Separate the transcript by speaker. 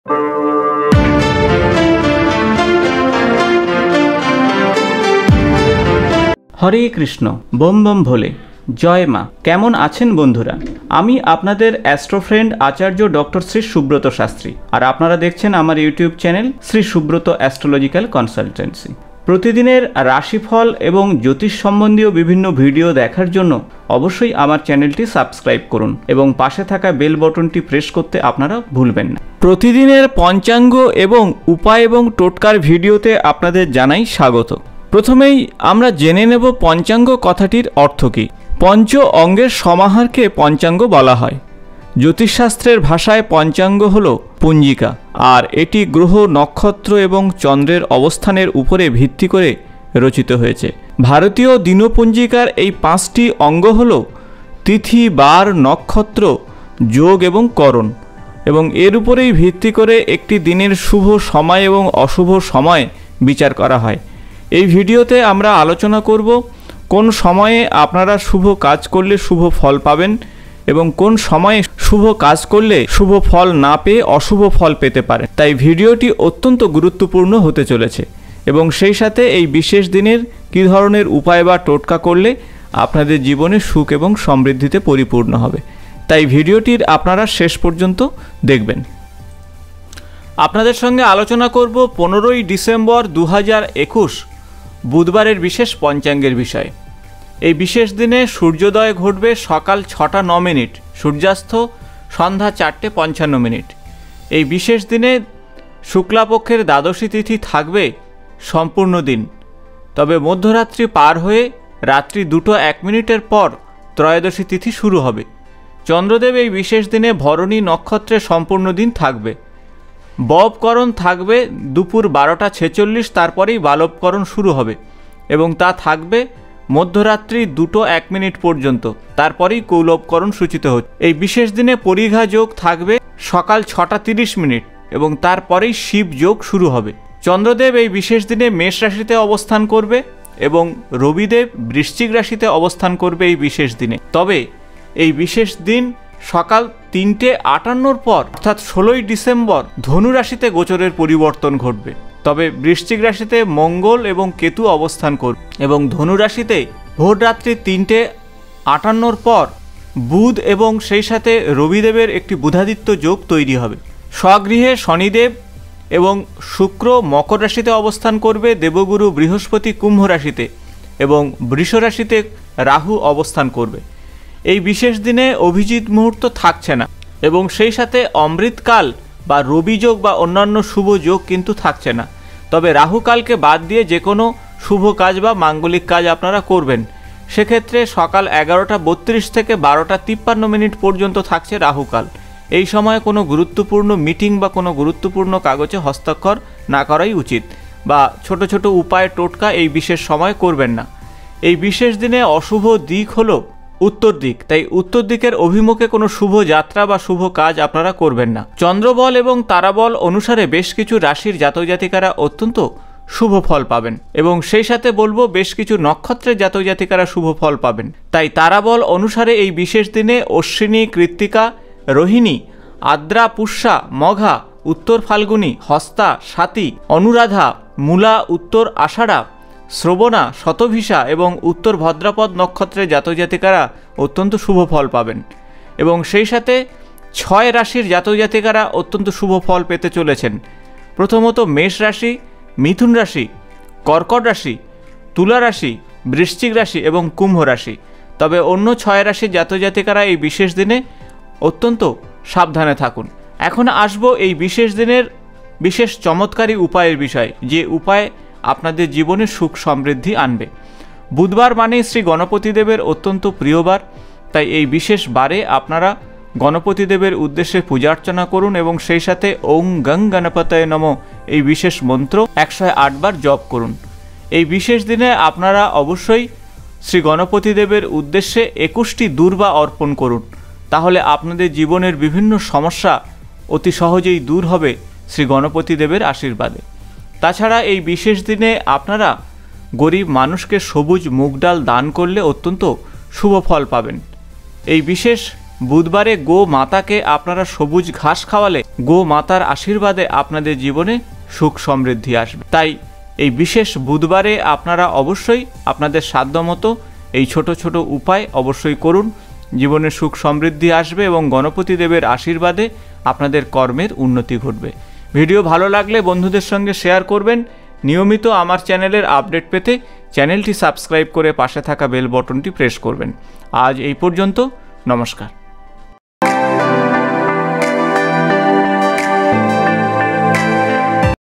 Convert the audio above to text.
Speaker 1: হরে কৃষ্ণ, বোম বোম ভোলে, জয় মা। কেমন আছেন বন্ধুরা? আমি আপনাদের astro friend Acharya doctor Shri Subrata Shastri, আর আপনারা দেখছেন আমার YouTube channel Shri Subrata astrological consultancy. প্রতিদিনের রাশিফল এবং জ্যোতিষ সম্বন্ধীয় বিভিন্ন ভিডিও দেখার জন্য অবশ্যই আমার চ্যানেলটি সাবস্ক্রাইব করুন এবং পাশে থাকা বেল বটনটি প্রেস করতে আপনারা ভুলবেন না। প্রতিদিনের পঞ্চাঙ্গ এবং উপায় এবং টোটকার ভিডিওতে আপনাদের জানাই স্বাগত। প্রথমেই আমরা জেনে নেব পঞ্চাঙ্গ কথাটির অর্থ কী। পঞ্চ অঙ্গের সমাহারকে পঞ্চাঙ্গ বলা হয়। জ্যোতিষশাস্ত্রের ভাষায় পঞ্চাঙ্গ হল পঞ্জিকা, আর এটি গ্রহ, নক্ষত্র এবং চন্দ্রের অবস্থানের উপরে ভিত্তি করে রচিত হয়েছে। ভারতীয় দিনপঞ্জিকার এই 5টি অঙ্গ হল তিথি, বার, নক্ষত্র, যোগ এবং করণ, এবং এর উপরেই ভিত্তি করে একটি দিনের শুভ সময় এবং অশুভ সময় বিচার করা হয়। এই ভিডিওতে আমরা আলোচনা করব কোন সময়ে আপনারা শুভ কাজ করলে শুভ ফল পাবেন এবং কোন সময়ে শুভ কাজ করলে শুভ ফল না পেয়ে অশুভ ফল পেতে পারেন। তাই ভিডিওটি অত্যন্ত গুরুত্বপূর্ণ হতে চলেছে এবং সেই সাথে এই বিশেষ দিনের কী ধরনের উপায় বা টোটকা করলে আপনাদের জীবনে সুখ এবং সমৃদ্ধিতে পরিপূর্ণ হবে। তাই ভিডিওটির আপনারা শেষ পর্যন্ত দেখবেন। আপনাদের সঙ্গে আলোচনা করব 15ই ডিসেম্বর 2021 বুধবারের বিশেষ পঞ্চাঙ্গের বিষয়। এই বিশেষ দিনে সূর্যোদয় ঘটবে সকাল 6টা 9 মিনিট, সূর্যাস্ত সন্ধ্যা 4টে 55 মিনিট। এই বিশেষ দিনে শুক্লাপক্ষের দ্বাদশী তিথি থাকবে সম্পূর্ণ দিন, তবে মধ্যরাত্রি পার হয়ে রাত্রি 2টা 1 মিনিটের পর ত্রয়োদশী তিথি শুরু হবে। চন্দ্রদেব এই বিশেষ দিনে ভরণী নক্ষত্রে সম্পূর্ণ দিন থাকবে। ববকরণ থাকবে দুপুর 12টা 46, তারপরেই বালবকরণ শুরু হবে এবং তা থাকবে মধ্যরাত্রি 2টো 1 মিনিট পর্যন্ত, তারপরেই কৌলবকরণ সূচিত হচ্ছে। এই বিশেষ দিনে পরিঘা যোগ থাকবে সকাল 6টা 30 মিনিট এবং তারপরেই শিব যোগ শুরু হবে। চন্দ্রদেব এই বিশেষ দিনে মেষ রাশিতে অবস্থান করবে এবং রবিদেব বৃশ্চিক রাশিতে অবস্থান করবে এই বিশেষ দিনে। তবে এই বিশেষ দিন সকাল 3টে 58 পর অর্থাৎ 16ই ডিসেম্বর ধনু রাশিতে গোচরের পরিবর্তন ঘটবে। তবে বৃশ্চিক রাশিতে মঙ্গল এবং কেতু অবস্থান করবে এবং ধনু রাশিতে ভোর রাত্রি 3টে 58 পর বুধ এবং সেই সাথে রবিদেবের একটি বুধাদিত্য যোগ তৈরি হবে। স্বগৃহে শনিদেব এবং শুক্র মকর রাশিতে অবস্থান করবে, দেবগুরু বৃহস্পতি কুম্ভ রাশিতে এবং বৃষ রাশিতে রাহু অবস্থান করবে। এই বিশেষ দিনে অভিজিৎ মুহূর্ত থাকছে না এবং সেই সাথে অমৃতকাল বা রবি যোগ বা অন্যান্য শুভ যোগ কিন্তু থাকছে না। তবে রাহুকালকে বাদ দিয়ে যে কোনো শুভ কাজ বা মাঙ্গলিক কাজ আপনারা করবেন, সেক্ষেত্রে সকাল 11টা 32 থেকে 12টা 53 মিনিট পর্যন্ত থাকছে রাহুকাল। এই সময় কোনো গুরুত্বপূর্ণ মিটিং বা কোনো গুরুত্বপূর্ণ কাগজে হস্তাক্ষর না করাই উচিত, বা ছোট ছোট উপায় টোটকা এই বিশেষ সময় করবেন না। এই বিশেষ দিনে অশুভ দিক হলো উত্তর দিক, তাই উত্তর দিকের অভিমুখে কোনো শুভ যাত্রা বা শুভ কাজ আপনারা করবেন না। চন্দ্রবল এবং তারাবল অনুসারে বেশ কিছু রাশির জাতক জাতিকারা অত্যন্ত শুভ ফল পাবেন এবং সেই সাথে বলবো বেশ কিছু নক্ষত্রের জাতক জাতিকারা শুভ ফল পাবেন। তাই তারাবল অনুসারে এই বিশেষ দিনে অশ্বিনী, কৃত্তিকা, রোহিণী, আদ্রা, পুষ্যা, মঘা, উত্তর ফাল্গুনী, হস্তা, স্বাতী, অনুরাধা, মূলা, উত্তর আষাঢ়া, শ্রবণা, শতভিষা এবং উত্তর ভদ্রাপদ নক্ষত্রের জাতক জাতিকারা অত্যন্ত শুভ ফল পাবেন এবং সেই সাথে 6 রাশির জাতক জাতিকারা অত্যন্ত শুভ ফল পেতে চলেছেন। প্রথমত মেষ রাশি, মিথুন রাশি, কর্কট রাশি, তুলা রাশি, বৃশ্চিক রাশি এবং কুম্ভ রাশি। তবে অন্য 6 রাশির জাতক জাতিকারা এই বিশেষ দিনে অত্যন্ত সাবধানে থাকুন। এখন আসবো এই বিশেষ দিনের বিশেষ চমৎকারী উপায়ের বিষয়, যে উপায় আপনাদের জীবনে সুখ সমৃদ্ধি আনবে। বুধবার মানেই শ্রী গণপতি দেবের অত্যন্ত প্রিয়বার, তাই এই বিশেষ বারে আপনারা গণপতি দেবের উদ্দেশ্যে পূজা অর্চনা করুন এবং সেই সাথে ওং গং গণপতয়ে নমঃ এই বিশেষ মন্ত্র 108 বার জপ করুন। এই বিশেষ দিনে আপনারা অবশ্যই শ্রী গণপতি দেবের উদ্দেশ্যে 21টি দূর্বা অর্পণ করুন, তাহলে আপনাদের জীবনের বিভিন্ন সমস্যা অতি সহজেই দূর হবে শ্রী গণপতি দেবের আশীর্বাদে। তাছাড়া এই বিশেষ দিনে আপনারা গরিব মানুষকে সবুজ মুগ ডাল দান করলে অত্যন্ত শুভ ফল পাবেন। এই বিশেষ বুধবারে গো মাতাকে আপনারা সবুজ ঘাস খাওয়ালে গো মাতার আশীর্বাদে আপনাদের জীবনে সুখ সমৃদ্ধি আসবে। তাই এই বিশেষ বুধবারে আপনারা অবশ্যই আপনাদের সাধ্যমতো এই ছোট ছোট উপায় অবশ্যই করুন। জীবনে সুখ সমৃদ্ধি আসবে এবং গণপতি দেবের আশীর্বাদে আপনাদের কর্মের উন্নতি ঘটবে। ভিডিও ভালো লাগলে বন্ধুদের সঙ্গে শেয়ার করবেন। নিয়মিত আমার চ্যানেলের আপডেট পেতে চ্যানেলটি সাবস্ক্রাইব করে পাশে থাকা বেল বটনটি প্রেস করবেন। আজ এই পর্যন্ত, নমস্কার।